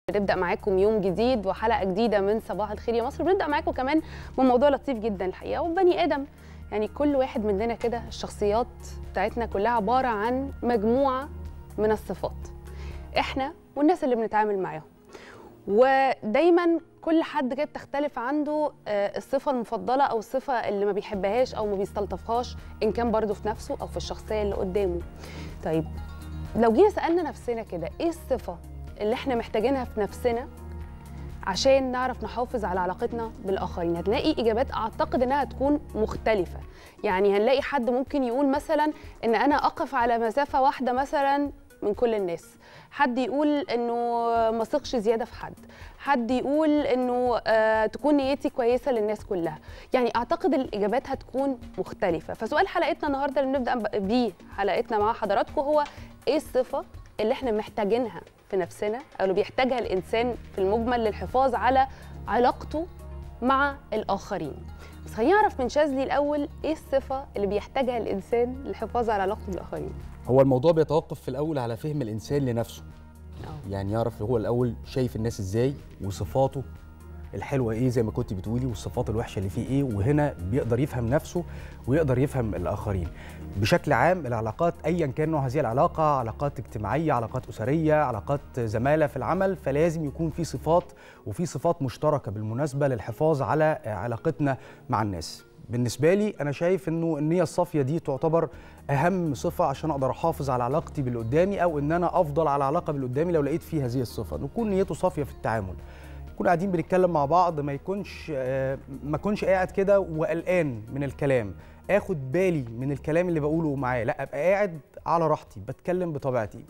بنبدأ معاكم يوم جديد وحلقة جديدة من صباح الخير يا مصر. بنبدأ معاكم كمان بموضوع لطيف جدا الحقيقة، وبني آدم يعني كل واحد مننا كده الشخصيات بتاعتنا كلها عبارة عن مجموعة من الصفات احنا والناس اللي بنتعامل معاهم، ودايما كل حد كده بتختلف عنده الصفة المفضلة أو الصفة اللي ما بيحبهاش أو ما بيستلطفهاش، إن كان برضه في نفسه أو في الشخصية اللي قدامه. طيب لو جينا سألنا نفسنا كده إيه الصفة اللي احنا محتاجينها في نفسنا عشان نعرف نحافظ على علاقتنا بالآخرين، هتلاقي إجابات أعتقد إنها تكون مختلفة. يعني هنلاقي حد ممكن يقول مثلا إن أنا أقف على مسافة واحدة مثلا من كل الناس، حد يقول إنه ما ثقش زيادة في حد يقول إنه تكون نيتي كويسة للناس كلها. يعني أعتقد الإجابات هتكون مختلفة. فسؤال حلقتنا النهاردة اللي بنبدأ بيه حلقتنا مع حضراتكم هو إيه الصفة اللي احنا محتاجينها في نفسنا أو اللي بيحتاجها الإنسان في المجمل للحفاظ على علاقته مع الآخرين. بس خلينا نعرف من شاذلي الأول إيه الصفة اللي بيحتاجها الإنسان للحفاظ على علاقته بالآخرين؟ هو الموضوع بيتوقف في الأول على فهم الإنسان لنفسه. يعني يعرف هو الأول شايف الناس إزاي وصفاته الحلوة إيه زي ما كنت بتقولي، والصفات الوحشة اللي فيه إيه، وهنا بيقدر يفهم نفسه ويقدر يفهم الآخرين. بشكل عام العلاقات أيا كان نوع هذه العلاقة، علاقات اجتماعية، علاقات أسرية، علاقات زمالة في العمل، فلازم يكون في صفات وفي صفات مشتركة بالمناسبة للحفاظ على علاقتنا مع الناس. بالنسبة لي أنا شايف إنه النية الصافية دي تعتبر أهم صفة عشان أقدر أحافظ على علاقتي باللي قدامي، أو إن أنا أفضل على علاقة باللي قدامي لو لقيت فيه هذه الصفة، نكون نيته صافية في التعامل. نكون قاعدين بنتكلم مع بعض ما اكونش قاعد كده وقلقان من الكلام، اخد بالي من الكلام اللي بقوله معاه، لا ابقى قاعد على راحتي بتكلم بطبيعتي،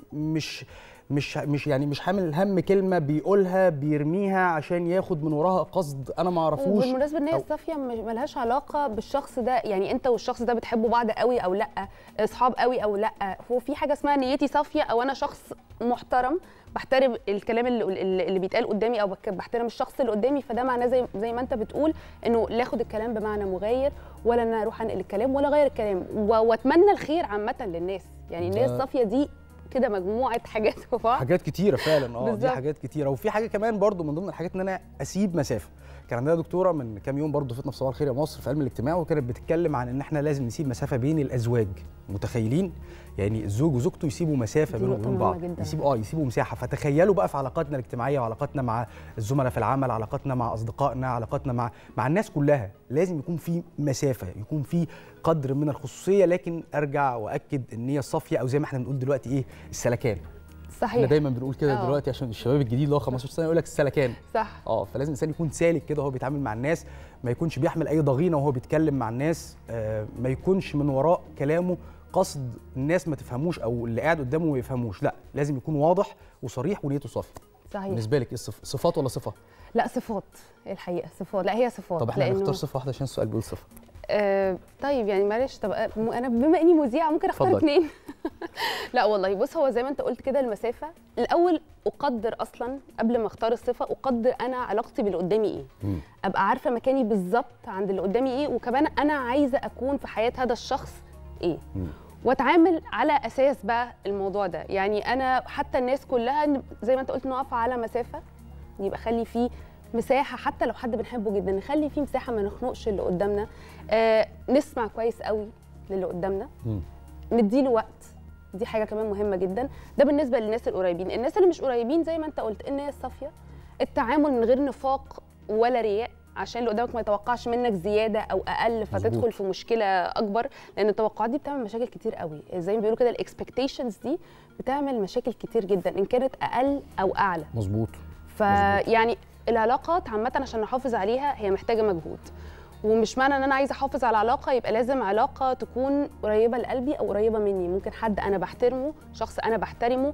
مش حامل هم كلمه بيقولها بيرميها عشان ياخد من وراها قصد انا ما اعرفوش. وبالمناسبه النيه الصافيه ملهاش علاقه بالشخص ده، يعني انت والشخص ده بتحبوا بعض قوي او لا، اصحاب قوي او لا. هو في حاجه اسمها نيتي صافيه، او انا شخص محترم بحترم الكلام اللي بيتقال قدامي، او بحترم الشخص اللي قدامي. فده معناه زي ما انت بتقول انه لا اخد الكلام بمعنى مغاير، ولا انا اروح انقل الكلام ولا اغير الكلام، واتمنى الخير عامه للناس. يعني النيه الصافيه دي كده مجموعه حاجات في بعض، حاجات كتيره فعلا. دي حاجات كتيره. وفي حاجه كمان برضو من ضمن الحاجات ان انا اسيب مسافه. كان عندنا دكتوره من كام يوم برضو فتنا في صباح الخير يا مصر في علم الاجتماع، وكانت بتتكلم عن ان احنا لازم نسيب مسافه بين الازواج. متخيلين يعني الزوج وزوجته يسيبوا مسافه بينهم وبين بعض، يسيبوا مساحه. فتخيلوا بقى في علاقاتنا الاجتماعيه وعلاقاتنا مع الزملاء في العمل، علاقاتنا مع اصدقائنا، علاقاتنا مع الناس كلها، لازم يكون في مسافه، يكون في قدر من الخصوصيه. لكن ارجع واكد النيه الصافيه، او زي ما احنا بنقول دلوقتي ايه، السلكان. صحيح. احنا دايما بنقول كده دلوقتي عشان الشباب الجديد اللي هو 15 سنه يقول لك السلكان. صح. فلازم الانسان يكون سالك كده وهو بيتعامل مع الناس، ما يكونش بيحمل اي ضغينه وهو بيتكلم مع الناس، ما يكونش من وراء كلامه قصد الناس ما تفهموش او اللي قاعد قدامه ما يفهموش. لا، لازم يكون واضح وصريح ونيته صافيه. صحيح. بالنسبه لك ايه صفات ولا صفه؟ لا صفات، الحقيقه صفات. لا هي صفات. طب احنا هنختار صفه واحده عشان السؤال بيقول صفه. طيب يعني معلش، طب انا بما اني مذيعه ممكن اختار اثنين. لا والله بص، هو زي ما انت قلت كده المسافه الاول. اقدر اصلا قبل ما اختار الصفه، اقدر انا علاقتي باللي قدامي ايه، ابقى عارفه مكاني بالظبط عند اللي قدامي ايه، وكمان انا عايزه اكون في حياه هذا الشخص ايه، واتعامل على اساس بقى الموضوع ده. يعني انا حتى الناس كلها زي ما انت قلت نقف على مسافه، يبقى خلي فيه مساحه، حتى لو حد بنحبه جدا نخلي فيه مساحه، ما نخنقش اللي قدامنا، نسمع كويس قوي للي قدامنا، نديله وقت. دي حاجه كمان مهمه جدا. ده بالنسبه للناس القريبين. الناس اللي مش قريبين زي ما انت قلت النيه الصافيه، التعامل من غير نفاق ولا رياء، عشان اللي قدامك ما يتوقعش منك زياده او اقل فتدخل في مشكله اكبر، لان التوقعات دي بتعمل مشاكل كتير قوي. زي ما بيقولوا كده الاكسبكتيشنز دي بتعمل مشاكل كتير جدا ان كانت اقل او اعلى. مظبوط. فيعني العلاقات عامه عشان نحافظ عليها هي محتاجه مجهود، ومش معنى ان انا عايزه احافظ على علاقه يبقى لازم علاقه تكون قريبه لقلبي او قريبه مني. ممكن حد انا بحترمه، شخص انا بحترمه،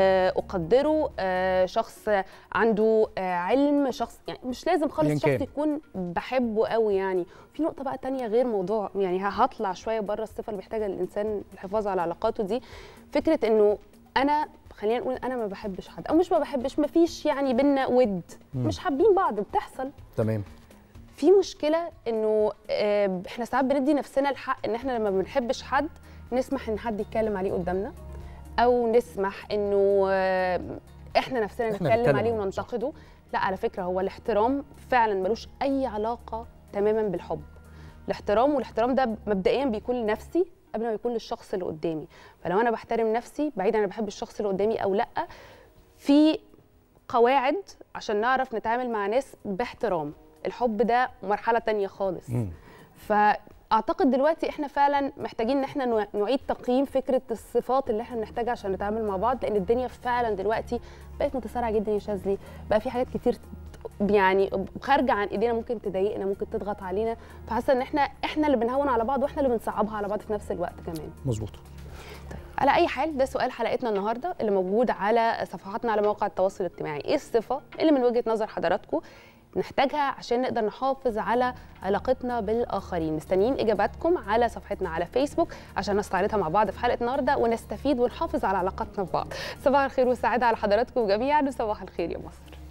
اقدره، شخص عنده علم، شخص يعني مش لازم خالص شخص يكون بحبه قوي. يعني في نقطه بقى تانية غير موضوع، يعني هطلع شويه بره الصفه اللي بيحتاجها الانسان الحفاظ على علاقاته دي. فكره انه انا خلينا نقول انا ما بحبش حد او مش ما بحبش، ما فيش يعني بينا ود، مش حابين بعض، بتحصل. تمام. في مشكله انه احنا ساعات بندي نفسنا الحق ان احنا لما ما بنحبش حد نسمح ان حد يتكلم عليه قدامنا، او نسمح انه احنا نفسنا نتكلم عليه وننتقده. لا على فكره هو الاحترام فعلا ملوش اي علاقه تماما بالحب. والاحترام ده مبدئيا بيكون لنفسي قبل ما يكون للشخص اللي قدامي. فلو انا بحترم نفسي بعيدا انا بحب الشخص اللي قدامي او لا، في قواعد عشان نعرف نتعامل مع ناس باحترام. الحب ده مرحله تانية خالص. فاعتقد دلوقتي احنا فعلا محتاجين ان احنا نعيد تقييم فكره الصفات اللي احنا بنحتاجها عشان نتعامل مع بعض، لان الدنيا فعلا دلوقتي بقت متسارعه جدا يا شاذلي. بقى في حاجات كتير يعني خارجه عن ايدينا، ممكن تضايقنا، ممكن تضغط علينا. فحاسه ان احنا اللي بنهون على بعض واحنا اللي بنصعبها على بعض في نفس الوقت كمان. مظبوط. طيب على اي حال ده سؤال حلقتنا النهارده اللي موجود على صفحاتنا على مواقع التواصل الاجتماعي. ايه الصفه اللي من وجهه نظر حضراتكم نحتاجها عشان نقدر نحافظ على علاقتنا بالاخرين؟ مستنيين اجاباتكم على صفحتنا على فيسبوك عشان نستعرضها مع بعض في حلقه النهارده ونستفيد ونحافظ على علاقتنا ببعض. صباح الخير والسعاده على حضراتكم جميعا، وصباح الخير يا مصر.